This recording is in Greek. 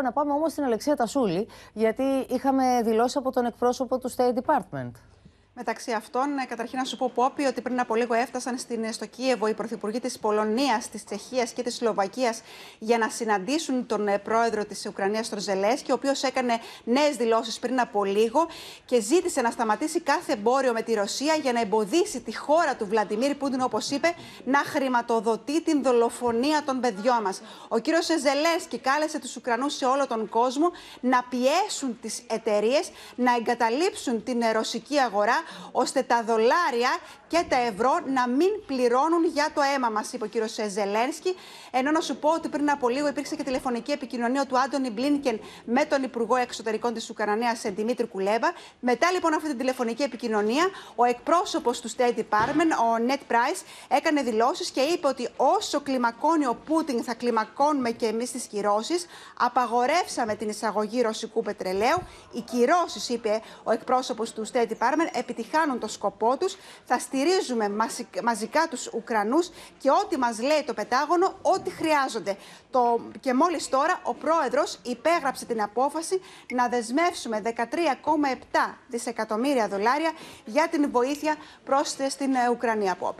Έπρεπε να πάμε όμως στην Αλεξία Τασούλη, γιατί είχαμε δηλώσει από τον εκπρόσωπο του State Department. Μεταξύ αυτών, καταρχήν να σου πω, Πόπη, ότι πριν από λίγο έφτασαν στο Κίεβο οι πρωθυπουργοί της Πολωνίας, της Τσεχίας και της Σλοβακίας για να συναντήσουν τον πρόεδρο της Ουκρανίας, τον Ζελένσκι, ο οποίος έκανε νέες δηλώσεις πριν από λίγο και ζήτησε να σταματήσει κάθε εμπόριο με τη Ρωσία για να εμποδίσει τη χώρα του Βλαντιμίρ Πούτιν, όπως είπε, να χρηματοδοτεί την δολοφονία των παιδιών μας. Ο κύριος Ζελένσκι κάλεσε τους Ουκρανούς σε όλο τον κόσμο να πιέσουν τις εταιρείες να εγκαταλείψουν την ρωσική αγορά, ώστε τα δολάρια και τα ευρώ να μην πληρώνουν για το αίμα μας, είπε ο κύριος Ζελένσκι. Ενώ να σου πω ότι πριν από λίγο υπήρξε και τηλεφωνική επικοινωνία του Άντονι Μπλίνκεν με τον Υπουργό Εξωτερικών της Ουκρανίας, Δημήτρη Κουλέμπα. Μετά λοιπόν αυτή την τηλεφωνική επικοινωνία, ο εκπρόσωπος του State Department, ο Νετ Πράις, έκανε δηλώσεις και είπε ότι όσο κλιμακώνει ο Πούτιν, θα κλιμακώνουμε και εμείς τις κυρώσεις. Απαγορεύσαμε την εισαγωγή ρωσικού πετρελαίου. Οι κυρώσεις, είπε ο εκπρόσωπος του State Department, επιτυχάνουν το σκοπό τους. Θα στηρίζουμε μαζικά τους Ουκρανούς και ό,τι μας λέει το Πεντάγωνο, ό,τι χρειάζονται. Και μόλις τώρα ο πρόεδρος υπέγραψε την απόφαση να δεσμεύσουμε 13,7 δισεκατομμύρια δολάρια για την βοήθεια προς την Ουκρανία.